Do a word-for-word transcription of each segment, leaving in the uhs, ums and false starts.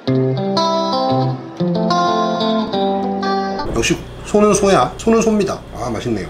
역시 소는 소야. 소는 소입니다. 아, 맛있네요.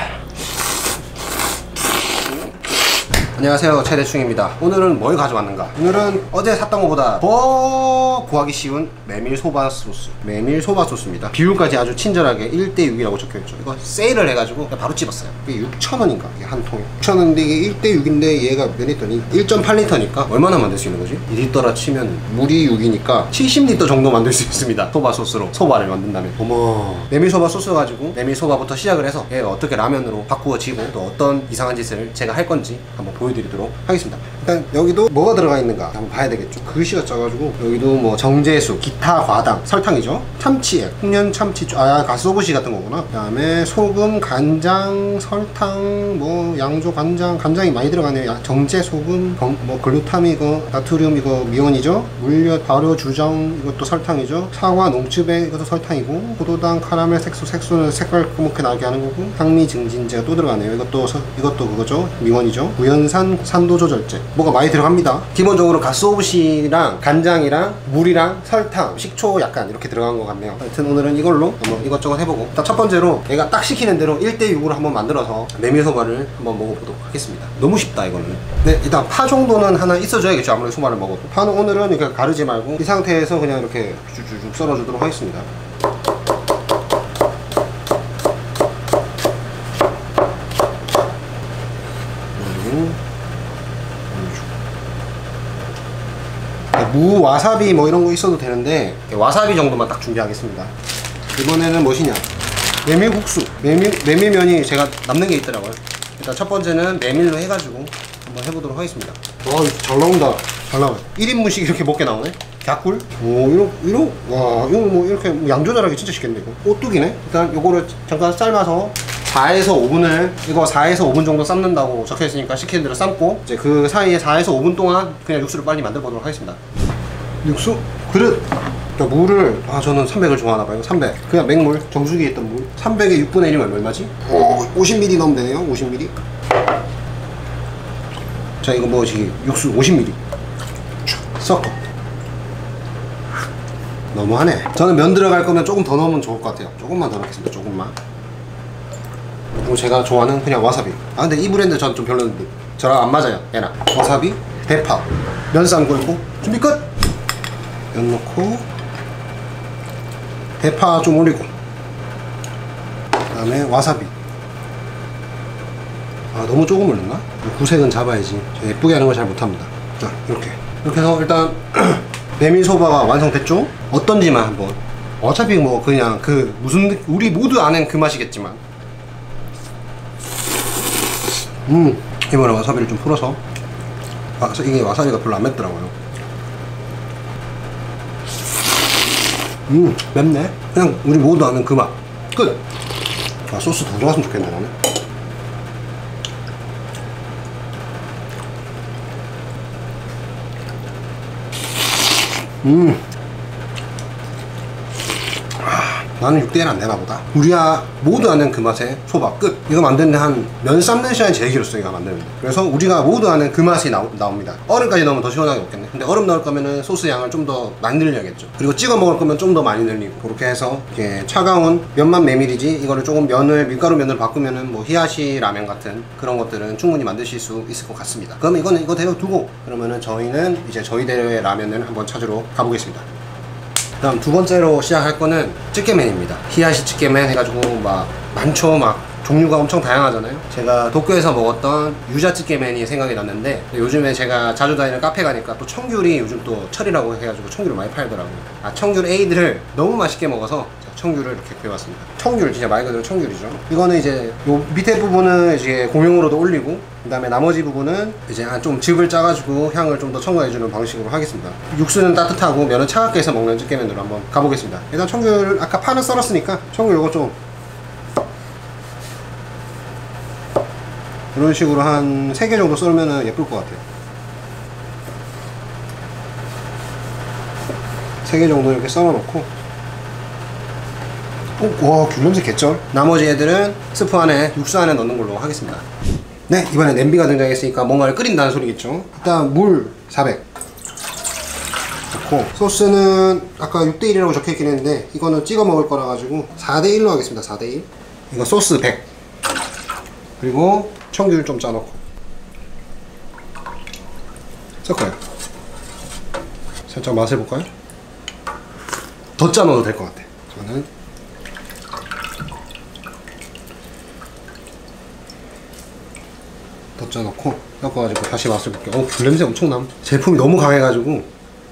안녕하세요, 최대충입니다. 오늘은 뭘 가져왔는가? 오늘은 어제 샀던 것보다 더 구하기 쉬운 메밀소바 소스, 메밀소바 소스입니다. 비율까지 아주 친절하게 일 대 육이라고 적혀있죠. 이거 세일을 해가지고 그냥 바로 집었어요. 이게 육천 원인가? 이게 한 통에 육천 원인데 이게 일 대 육인데 얘가 몇 리터니? 일 점 팔 리터니까 얼마나 만들 수 있는 거지? 이 리터라 치면 물이 육이니까 칠십 리터 정도 만들 수 있습니다. 소바 소스로 소바를 만든다면. 어머, 메밀소바 소스 가지고 메밀소바부터 시작을 해서 얘가 어떻게 라면으로 바꾸어지고 또 어떤 이상한 짓을 제가 할 건지 한번 보여드릴게요. 드리도록 하겠습니다. 일단 여기도 뭐가 들어가 있는가 한번 봐야 되겠죠. 글씨가 작아가지고 여기도 뭐 정제수, 기타 과당, 설탕이죠. 참치액, 홍련 참치, 아 가스오부시 같은 거구나. 그 다음에 소금, 간장, 설탕, 뭐 양조 간장, 간장이 많이 들어가네요. 정제 소금, 뭐 글루타민 이거, 나트륨 이거 미온이죠. 물엿, 발효, 주정 이것도 설탕이죠. 사과, 농축액 이것도 설탕이고, 포도당, 카라멜, 색소, 색소는 색깔 검게 나게 하는 거고, 향미 증진제가 또 들어가네요. 이것도 서, 이것도 그거죠. 미원이죠. 구연산 산도 조절제, 뭐가 많이 들어갑니다. 기본적으로 가스오부시랑 간장이랑 물이랑 설탕, 식초 약간 이렇게 들어간 것 같네요. 하여튼 오늘은 이걸로 한번 이것저것 해보고, 일단 첫 번째로 얘가 딱 시키는 대로 일 대 육으로 한번 만들어서 메밀소바를 한번 먹어보도록 하겠습니다. 너무 쉽다 이거는. 네, 일단 파 정도는 하나 있어줘야겠죠. 아무리 소바를 먹어도. 파는 오늘은 이렇게 가르지 말고 이 상태에서 그냥 이렇게 쭉쭉쭉 썰어주도록 하겠습니다. 무, 와사비 뭐 이런 거 있어도 되는데 와사비 정도만 딱 준비하겠습니다. 이번에는 무엇이냐, 메밀국수. 메밀, 메밀면이 제가 남는 게 있더라고요. 일단 첫 번째는 메밀로 해가지고 한번 해보도록 하겠습니다. 와, 잘 나온다. 잘 나와요. 일 인분씩 이렇게 먹게 나오네. 갸꿀. 오, 이런, 이런, 와, 이거 뭐 이렇게 뭐 양 조절하기 진짜 쉽겠네. 이거 오뚜기네. 일단 요거를 잠깐 삶아서 사에서 오 분을, 이거 사에서 오 분 정도 삶는다고 적혀있으니까 시키는 대로 삶고, 이제 그 사이에 사에서 오 분 동안 그냥 육수를 빨리 만들어 보도록 하겠습니다. 육수 그릇. 그러니까 물을, 아 저는 삼백을 좋아하나봐요. 삼백 그냥 맹물, 정수기에 있던 물. 삼백에 육분의 일이면 얼마지? 오, 오십 밀리리터 넣으면 되네요. 오십 밀리리터. 자, 이거 뭐지? 육수 오십 밀리리터 섞어. 너무하네. 저는 면 들어갈 거면 조금 더 넣으면 좋을 것 같아요. 조금만 더 넣겠습니다. 조금만. 그리고 제가 좋아하는 그냥 와사비. 아 근데 이 브랜드 전 좀 별로인데 저랑 안 맞아요. 얘랑 와사비, 대파, 면 삶고 있고. 준비 끝! 면 넣고 대파 좀 올리고, 그 다음에 와사비. 아 너무 조금 올렸나? 구색은 잡아야지. 저 예쁘게 하는 걸 잘 못합니다. 자, 이렇게 이렇게 해서 일단 메밀소바가 완성됐죠? 어떤지만 한번. 어차피 뭐 그냥 그 무슨, 우리 모두 아는 그 맛이겠지만, 음 이번에 와사비를 좀 풀어서. 아, 이게 와사비가 별로 안 맵더라고요. 음 맵네. 그냥 우리 모두 아는 그 맛. 끝. 아, 소스 더 들어갔으면 좋겠네 나는. 음 나는 육 대 일 안 되나 보다. 우리가 모두 아는 그 맛의 소바 끝. 이거 만드는데 한 면 삶는 시간이 제일 길었어요. 이거 만드는데. 그래서 우리가 모두 아는 그 맛이 나오, 나옵니다. 얼음까지 넣으면 더 시원하게 먹겠네. 근데 얼음 넣을 거면은 소스 양을 좀 더 많이 늘려야겠죠. 그리고 찍어 먹을 거면 좀 더 많이 늘리고, 그렇게 해서 이렇게 차가운 면만 메밀이지, 이거를 조금 면을 밀가루 면을 바꾸면은 뭐 히야시 라면 같은 그런 것들은 충분히 만드실 수 있을 것 같습니다. 그럼 이거는 이거 대로 두고, 그러면은 저희는 이제 저희대로의 라면을 한번 찾으러 가보겠습니다. 다음 두 번째로 시작할 거는 찌개면입니다. 히야시 찌개면 해가지고 막 많죠. 막 종류가 엄청 다양하잖아요. 제가 도쿄에서 먹었던 유자 찌개면이 생각이 났는데, 요즘에 제가 자주 다니는 카페 가니까 또 청귤이 요즘 또 철이라고 해가지고 청귤을 많이 팔더라고요. 아, 청귤 에이드를 너무 맛있게 먹어서 청귤을 이렇게 구해봤습니다. 청귤 진짜 말 그대로 청귤이죠. 이거는 이제 요 밑에 부분은 이제 공용으로도 올리고, 그 다음에 나머지 부분은 이제 한 좀 즙을 짜가지고 향을 좀 더 첨가해주는 방식으로 하겠습니다. 육수는 따뜻하고 면은 차갑게 해서 먹는 찌개면으로 한번 가보겠습니다. 일단 청귤 아까 파는 썰었으니까 청귤 요거 좀 이런 식으로 한 세 개 정도 썰면 예쁠 것 같아요. 세 개 정도 이렇게 썰어 놓고, 오, 와, 귤 냄새 개쩔. 나머지 애들은 스프 안에, 육수 안에 넣는 걸로 하겠습니다. 네, 이번에 냄비가 등장했으니까 뭔가를 끓인다는 소리겠죠. 일단 물 사백 넣고, 소스는 아까 육 대 일이라고 적혀있긴 했는데 이거는 찍어 먹을 거라 가지고 사 대 일로 하겠습니다. 사 대 일. 이거 소스 백, 그리고 청귤 좀 짜놓고 섞어요. 살짝 맛을 볼까요? 더 짜 넣어도 될 것 같아. 저는 더 짜 넣고 섞어가지고 다시 맛을 볼게요. 어, 귤냄새 엄청남. 제품이 너무 강해가지고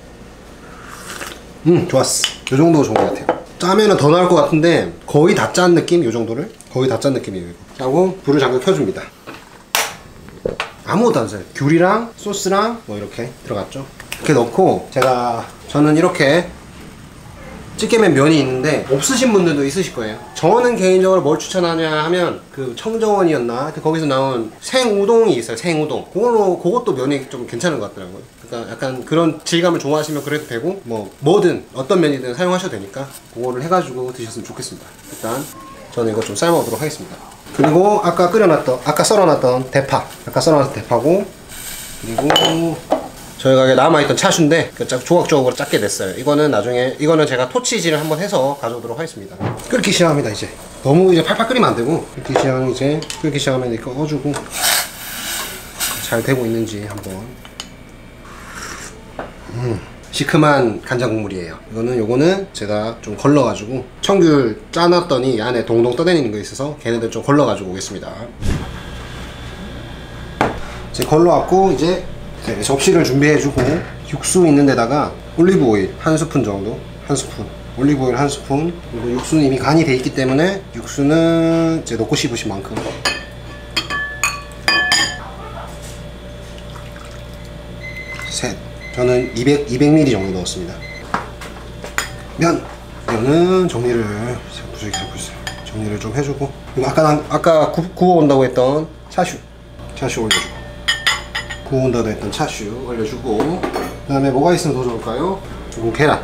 음 좋았어. 요 정도 좋은 것 같아요. 짜면은 더 나을 것 같은데 거의 다 짠 느낌? 요 정도를? 거의 다 짠 느낌이에요. 이거 하고 불을 잠깐 켜줍니다. 아무것도 안 써요. 귤이랑 소스랑 뭐 이렇게 들어갔죠. 이렇게 넣고, 제가 저는 이렇게 찌개면 면이 있는데 없으신 분들도 있으실 거예요. 저는 개인적으로 뭘 추천하냐 하면 그 청정원이었나 거기서 나온 생우동이 있어요. 생우동. 그걸로 그것도 면이 좀 괜찮은 것 같더라고요. 그러니까 약간 그런 질감을 좋아하시면 그래도 되고, 뭐 뭐든 어떤 면이든 사용하셔도 되니까 그거를 해가지고 드셨으면 좋겠습니다. 일단 저는 이거 좀 삶아보도록 하겠습니다. 그리고 아까 끓여놨던 아까 썰어놨던 대파, 아까 썰어놨던 대파고, 그리고 저희 가게 남아있던 차슈인데 조각조각으로 작게 냈어요. 이거는 나중에, 이거는 제가 토치질을 한번 해서 가져오도록 하겠습니다. 끓기 시작합니다. 이제 너무 이제 팔팔 끓이면 안 되고, 끓기 시작하면 이제 끓기 시작하면 이렇게 꺼주고 잘 되고 있는지 한번. 음, 시큼한 간장 국물이에요. 이거는 요거는 제가 좀 걸러가지고, 청귤 짜놨더니 안에 동동 떠다니는 거 있어서 걔네들 좀 걸러가지고 오겠습니다. 이제 걸러왔고, 이제 네, 접시를 준비해주고, 육수 있는 데다가 올리브 오일 한 스푼 정도, 한 스푼 올리브 오일 한 스푼, 그리고 육수는 이미 간이 돼 있기 때문에 육수는 이제 넣고 싶으신 만큼. 셋. 저는 이백, 이백 밀리리터 정도 넣었습니다. 면! 면은 정리를 부수기 해보세요. 정리를 좀 해주고, 그리고 아까 아까 구, 구워온다고 했던 차슈 차슈 올려주고, 구운다고 했던 차슈 올려주고, 그 다음에 뭐가 있으면 더 좋을까요? 그리고 계란.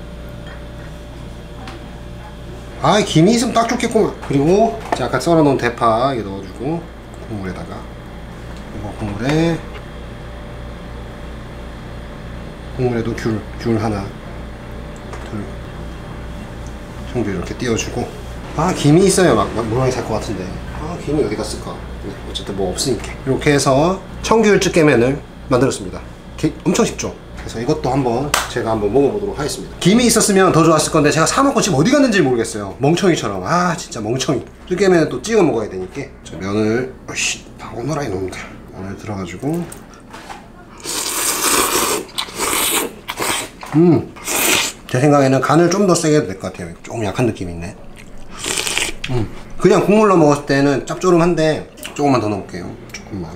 아, 김이 있으면 딱 좋겠구만. 그리고 아까 썰어놓은 대파 이거 넣어주고, 국물에다가, 이거 국물에 국물에도 귤, 귤 하나, 둘, 청귤 이렇게 띄워주고. 아, 김이 있어야 막, 막 모양이 살 것 같은데. 아, 김이 어디 갔을까? 네, 어쨌든 뭐 없으니까. 이렇게 해서 청귤 찌개면을 만들었습니다. 게, 엄청 쉽죠? 그래서 이것도 한번 제가 한번 먹어보도록 하겠습니다. 김이 있었으면 더 좋았을 건데 제가 사먹고 지금 어디 갔는지 모르겠어요. 멍청이처럼. 아, 진짜 멍청이. 찌개면은 또 찍어 먹어야 되니까. 저 면을, 어이씨, 다 오너라 이놈들. 면을 들어가지고. 음, 제 생각에는 간을 좀 더 세게 해도 될 것 같아요. 조금 약한 느낌이 있네. 음, 그냥 국물로 먹었을 때는 짭조름한데 조금만 더 넣을게요. 조금만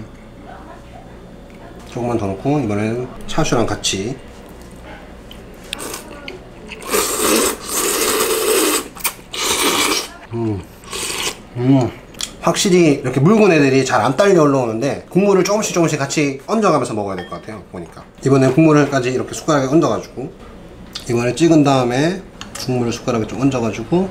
조금만 더 넣고, 이번에는 차슈랑 같이. 음, 음, 확실히 이렇게 묽은 애들이 잘 안 딸려 올라오는데 국물을 조금씩 조금씩 같이 얹어가면서 먹어야 될 것 같아요. 보니까 이번엔 국물을까지 이렇게 숟가락에 얹어가지고, 이번에 찍은 다음에 국물을 숟가락에 좀 얹어가지고,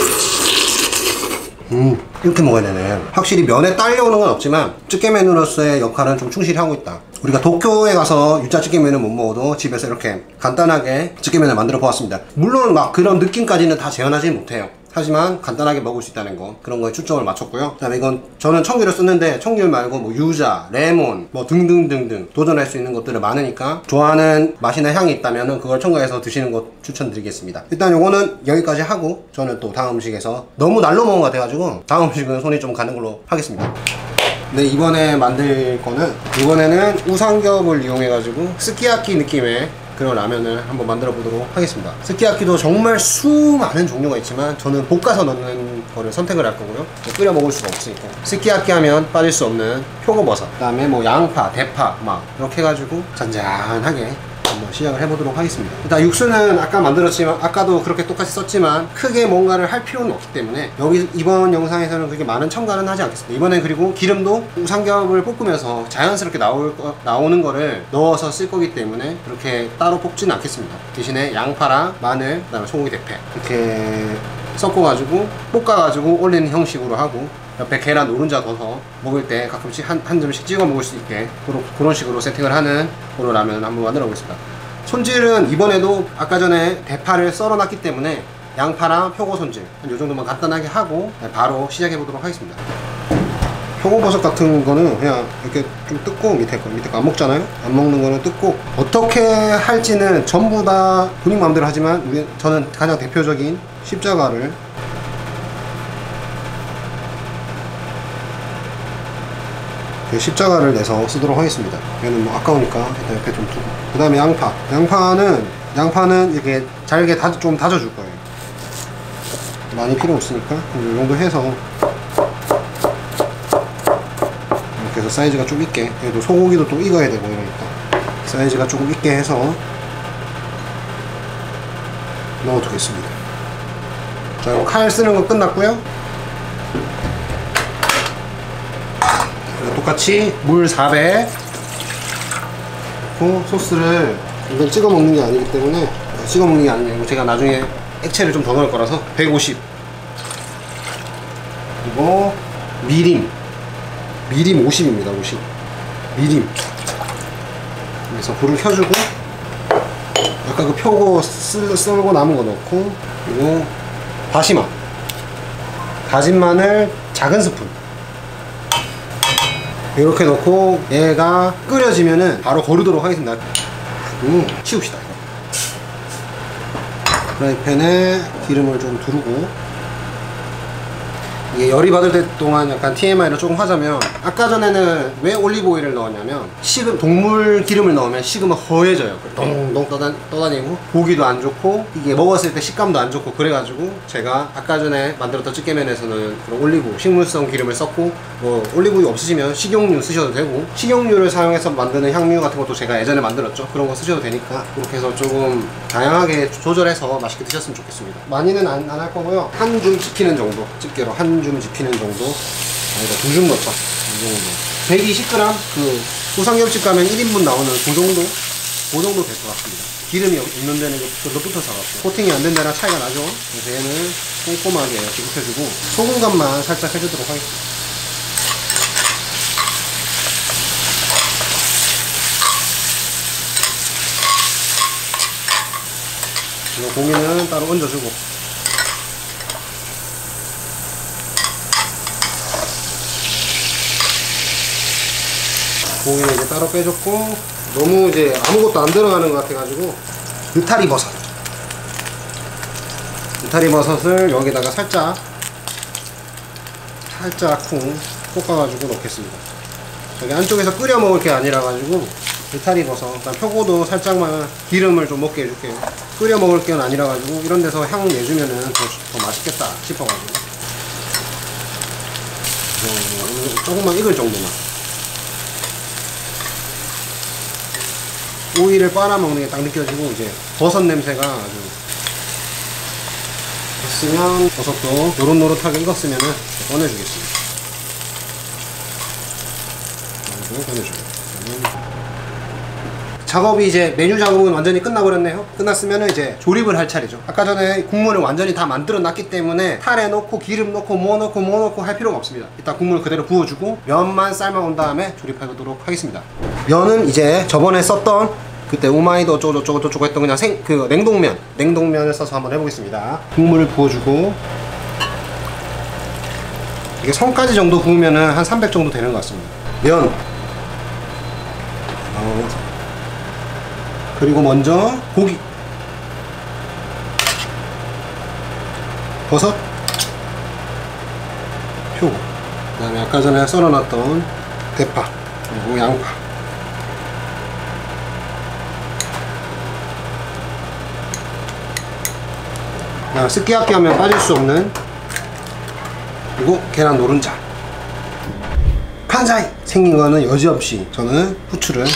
음, 이렇게 먹어야 되네. 확실히 면에 딸려오는 건 없지만 찌개면으로서의 역할은 좀 충실히 하고 있다. 우리가 도쿄에 가서 유자 찌개면을 못 먹어도 집에서 이렇게 간단하게 찌개면을 만들어 보았습니다. 물론 막 그런 느낌까지는 다 재현하지 못해요. 하지만 간단하게 먹을 수 있다는 거, 그런 거에 초점을 맞췄고요. 그 다음에 이건 저는 청귤을 쓰는데 청귤 말고 뭐 유자, 레몬 뭐 등등등등 도전할 수 있는 것들이 많으니까 좋아하는 맛이나 향이 있다면 그걸 첨가해서 드시는 것 추천드리겠습니다. 일단 요거는 여기까지 하고, 저는 또 다음 음식에서 너무 날로 먹은 것 같아가지고 다음 음식은 손이 좀 가는 걸로 하겠습니다. 네, 이번에 만들 거는, 이번에는 우삼겹을 이용해가지고 스키야키 느낌의 그런 라면을 한번 만들어 보도록 하겠습니다. 스키야키도 정말 수많은 종류가 있지만 저는 볶아서 넣는 거를 선택을 할 거고요. 끓여 먹을 수가 없으니까. 스키야키 하면 빠질 수 없는 표고버섯, 그 다음에 뭐 양파, 대파 막 이렇게 해가지고 잔잔하게 한번 시작을 해보도록 하겠습니다. 일단 육수는 아까 만들었지만, 아까도 그렇게 똑같이 썼지만 크게 뭔가를 할 필요는 없기 때문에 여기 이번 영상에서는 그렇게 많은 첨가는 하지 않겠습니다. 이번엔 그리고 기름도 우삼겹을 볶으면서 자연스럽게 나올 거, 나오는 거를 넣어서 쓸 거기 때문에 그렇게 따로 볶지는 않겠습니다. 대신에 양파랑 마늘, 그 다음에 소고기 대패 이렇게 섞어가지고 볶아가지고 올리는 형식으로 하고, 옆에 계란 노른자 넣어서 먹을 때 가끔씩 한, 한 점씩 찍어 먹을 수 있게 그런, 그런 식으로 세팅을 하는 그런 라면을 한번 만들어 보겠습니다. 손질은 이번에도 아까 전에 대파를 썰어놨기 때문에 양파랑 표고 손질 한 요 정도만 간단하게 하고 바로 시작해 보도록 하겠습니다. 표고버섯 같은 거는 그냥 이렇게 좀 뜯고, 밑에 거 밑에 거 안 먹잖아요. 안 먹는 거는 뜯고, 어떻게 할지는 전부 다 본인 마음대로 하지만 우리 저는 가장 대표적인 십자가를 그 십자가를 내서 쓰도록 하겠습니다. 얘는 뭐 아까우니까 일단 옆에 좀 두고, 그 다음에 양파 양파는 양파는 이렇게 잘게 다, 좀 다져줄 거예요. 많이 필요 없으니까 이 정도 해서, 이렇게 해서 사이즈가 좀 있게, 그래도 소고기도 또 익어야 되고 이러니까 사이즈가 조금 있게 해서 넣어두겠습니다. 자, 칼 쓰는 거 끝났고요. 똑같이 물 사 배 넣고, 소스를 이건 찍어 먹는 게 아니기 때문에, 찍어 먹는 게 아니고 제가 나중에 액체를 좀 더 넣을 거라서 백오십, 그리고 미림 미림 오십입니다. 오십 미림. 그래서 불을 켜주고, 아까 그 표고 쓸, 썰고 남은 거 넣고, 그리고 다시마, 다진 마늘 작은 스푼 이렇게 넣고, 얘가 끓여지면은 바로 거르도록 하겠습니다. 음, 치웁시다. 프라이팬에 기름을 좀 두르고, 이게 열이 받을 때 동안 약간 티엠아이를 조금 하자면, 아까 전에는 왜 올리브 오일을 넣었냐면, 식은 동물 기름을 넣으면 식으면 허해져요. 동동 떠다, 떠다니고 고기도 안 좋고 이게 먹었을 때 식감도 안 좋고, 그래가지고 제가 아까 전에 만들었던 찌개면에서는 그런 올리브 식물성 기름을 썼고, 뭐 올리브유 없으시면 식용유 쓰셔도 되고, 식용유를 사용해서 만드는 향유 같은 것도 제가 예전에 만들었죠. 그런 거 쓰셔도 되니까 그렇게 해서 조금 다양하게 조절해서 맛있게 드셨으면 좋겠습니다. 많이는 안 할 거고요. 한 줌 집히는 정도, 집게로 한 줌 집히는 정도, 아니다 두 줌 넣자. 이 정도. 백이십 그램 그 소상겹집 가면 일 인분 나오는 그 정도, 그 정도 될 것 같습니다. 기름이 없는 데는 좀 더 붙어서 갖고, 코팅이 안 된 데랑 차이가 나죠. 그래서 얘는 꼼꼼하게 이렇게 붙여주고, 소금 간만 살짝 해주도록 하겠습니다. 이거 고기는 따로 얹어주고, 고기는 이제 따로 빼줬고, 너무 이제 아무것도 안 들어가는 것 같아가지고 느타리 버섯 느타리 버섯을 여기다가 살짝 살짝 쿵 볶아가지고 넣겠습니다. 저기 안쪽에서 끓여 먹을 게 아니라 가지고 느타리 버섯, 일단 표고도 살짝만 기름을 좀 먹게 해줄게요. 끓여 먹을 게 아니라 가지고 이런 데서 향 내주면은 더, 더 맛있겠다 싶어가지고, 조금만 익을 정도만. 오이를 빨아먹는 게 딱 느껴지고, 이제 버섯 냄새가 아주 됐으면, 버섯도 노릇노릇하게 익었으면 꺼내주겠습니다. 그리고 꺼내줘요. 작업이 이제 메뉴 작업은 완전히 끝나버렸네요. 끝났으면 이제 조립을 할 차례죠. 아까 전에 국물을 완전히 다 만들어 놨기 때문에 탈에 넣고 기름 넣고 뭐 넣고 뭐 넣고 할 필요가 없습니다. 일단 국물 그대로 부어주고 면만 삶아 온 다음에 조립하도록 하겠습니다. 면은 이제 저번에 썼던 그때 우마이도 어쩌고 저쩌고 저쩌고 했던 그냥 생, 그 냉동면 냉동면을 써서 한번 해보겠습니다. 국물을 부어주고, 이게 성까지 정도 부으면은 한 삼백 정도 되는 것 같습니다. 면 어. 그리고 먼저 고기, 버섯, 표고, 그 다음에 아까 전에 썰어놨던 대파, 그리고 양파, 그다음 스키야키 하면 빠질 수 없는, 그리고 계란 노른자. 칸사이! 생긴 거는 여지없이 저는 후추를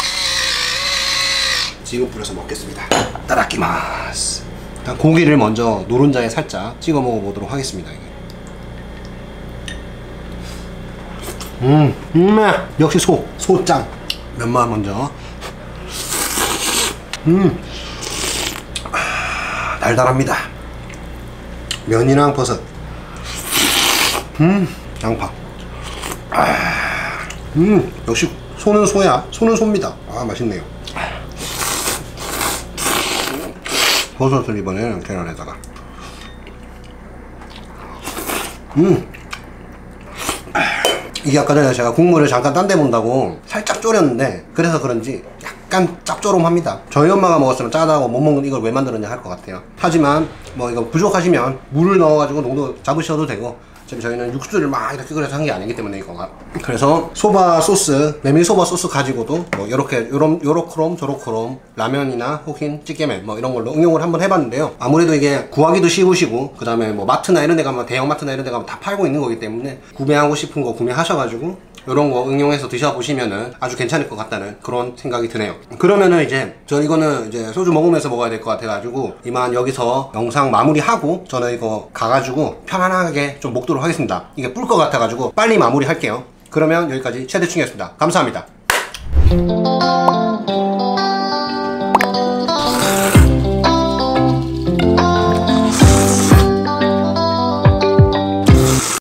지금 뿌려서 먹겠습니다. 따라키마스. 일단 고기를 먼저 노른자에 살짝 찍어 먹어보도록 하겠습니다. 이게. 음, 음, 역시 소, 소짱. 면만 먼저. 음, 아, 달달합니다. 면이랑 버섯. 음, 양파. 아, 음, 역시 소는 소야. 소는 소입니다. 아, 맛있네요. 버섯을 이번에는 계란에다가. 음 이게 아까 전에 제가 국물을 잠깐 딴 데 본다고 살짝 졸였는데 그래서 그런지 약간 짭조름합니다. 저희 엄마가 먹었으면 짜다고 못 먹는 이걸 왜 만들었냐 할 것 같아요. 하지만 뭐 이거 부족하시면 물을 넣어가지고 농도 잡으셔도 되고, 지금 저희는 육수를 막 이렇게 끓여서 한 게 아니기 때문에 이거가. 그래서 소바 소스, 메밀 소바 소스 가지고도 뭐 요렇게 요런 요렇크롬 저렇크롬 라면이나 혹은 찌개면 뭐 이런 걸로 응용을 한번 해봤는데요. 아무래도 이게 구하기도 쉬우시고, 그 다음에 뭐 마트나 이런 데 가면, 대형 마트나 이런 데 가면 다 팔고 있는 거기 때문에 구매하고 싶은 거 구매하셔가지고 이런 거 응용해서 드셔보시면은 아주 괜찮을 것 같다는 그런 생각이 드네요. 그러면은 이제 저 이거는 이제 소주 먹으면서 먹어야 될 것 같아가지고 이만 여기서 영상 마무리하고 저는 이거 가가지고 편안하게 좀 먹도록 하겠습니다. 이게 불 것 같아가지고 빨리 마무리 할게요. 그러면 여기까지 최대충이었습니다. 감사합니다.